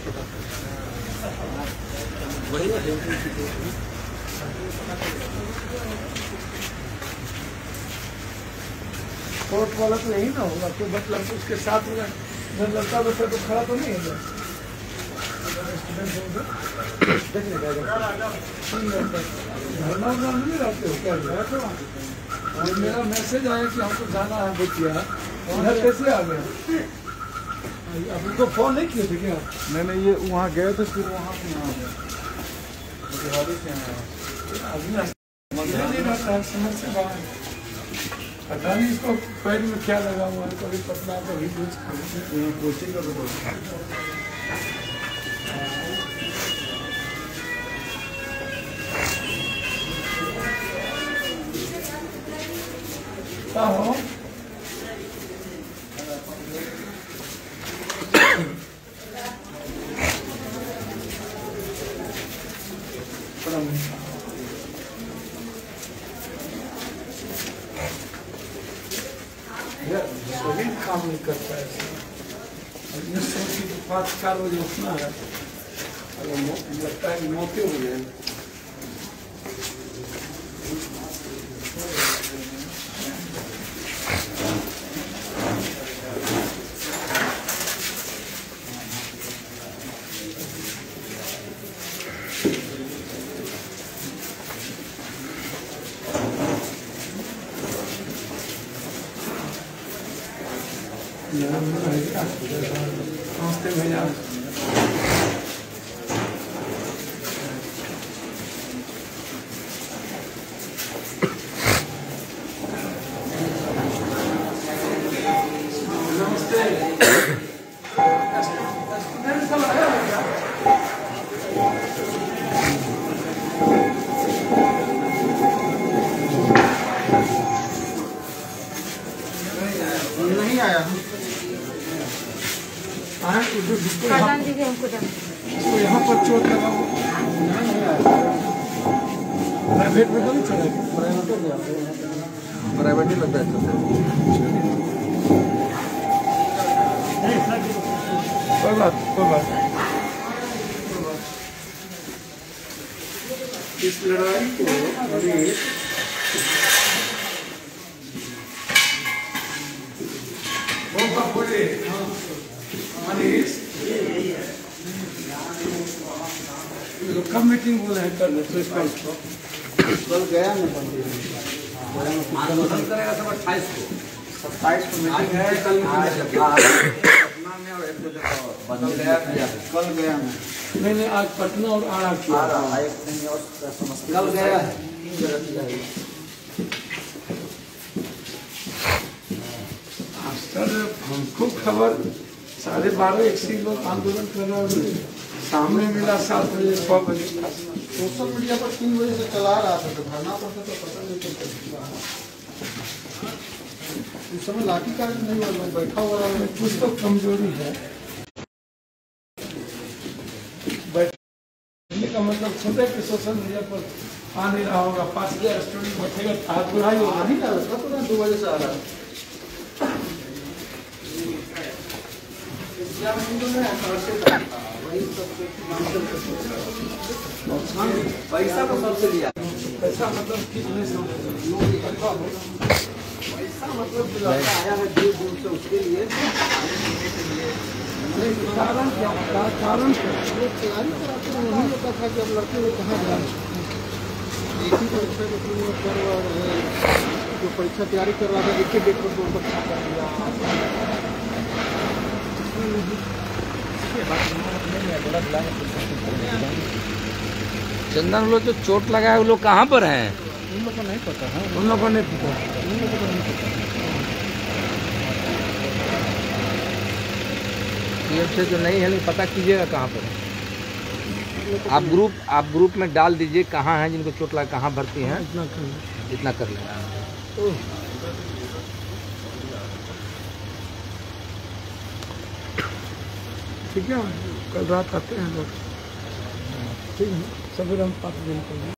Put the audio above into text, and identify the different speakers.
Speaker 1: Court वाला तो यही ना होगा, तो मतलब उसके साथ में लड़का बच्चा तो खड़ा तो नहीं है धरना उधर नहीं रहते हो क्या? मेरा मैसेज आया कि हमको जाना है बेटिया, उधर कैसे आ गया? अब उनको फोन नहीं किए थे क्या?
Speaker 2: नहीं ये वहाँ गए थे, फिर वहाँ से यहाँ गए
Speaker 1: नहीं रहता है, समझ से बाहर। पता नहीं इसको पैर में क्या लगा हुआ है, कभी पतला कभी कुछ
Speaker 2: कोचिंग का तो
Speaker 1: हो शरीर काम नहीं करता है। ये सोच के 5-4 बजे उठना है, अगर लगता है कि मौके हो जाए। नमस्ते भैया। नमस्ते। स्टूडेंट सब आया है क्या?
Speaker 2: नहीं आया।
Speaker 1: इसको यहाँ पर चोट लगा हुआ, प्राइवेट में तो नहीं चला?
Speaker 2: प्राइवेट ही लगता है।
Speaker 1: कोई बात। इस लड़ाई को कब मीटिंग बोला है कल?
Speaker 2: कल गया मैं आंदोलन करेगा सब 28 को मीटिंग है। कल पटना में और एक जगह कल गया मैं।
Speaker 1: मैंने आज पटना और आरा किया।
Speaker 2: कल गया है 3 जगह किया है।
Speaker 1: सर हमको खबर 12:30 एक से लोग आंदोलन कर रहे हैं, सामने मिला 7 बजे 6 बजे।
Speaker 2: सोशल मीडिया पर 3 बजे से चला रहा था, तो धरना पर तो पता नहीं चलता। उस समय लाठी चार्ज नहीं हुआ, मैं बैठा हुआ रहा।
Speaker 1: कुछ तो कमजोरी है बैठने का, मतलब सोचे कि सोशल मीडिया पर आ नहीं रहा होगा। 5 बजे स्टूडेंट बैठेगा, हाथ बुढ़ाई होगा नहीं ना,
Speaker 2: 2 बजे से आ रहा है। पैसा तो सबसे लिया।
Speaker 1: पैसा मतलब कितने से?
Speaker 2: पैसा मतलब आया है दूर दूर से, उसके लिए
Speaker 1: कारण क्या? कारण
Speaker 2: तैयारी कराते हैं। नहीं पता था कि अब लड़के को कहाँ जाना। एक ही परीक्षा के कर रहा है, जो परीक्षा तैयारी कर रहा था, एक ही डेट पर 2 परीक्षा कर दिया।
Speaker 3: चंदन लोग जो चोट लगा है वो लोग कहाँ पर हैं?
Speaker 2: उन लोग को नहीं पता है।
Speaker 1: उन लोगों को नहीं पता।
Speaker 3: पीएम से जो नहीं है, नहीं पता कीजिएगा कहाँ पर है। आप ग्रुप में डाल दीजिए कहाँ हैं जिनको चोट लगा, कहाँ भर्ती हैं, इतना कर लें।
Speaker 1: ठीक है, कल रात आते हैं लोग। ठीक है, सवेरे हम 5 दिन को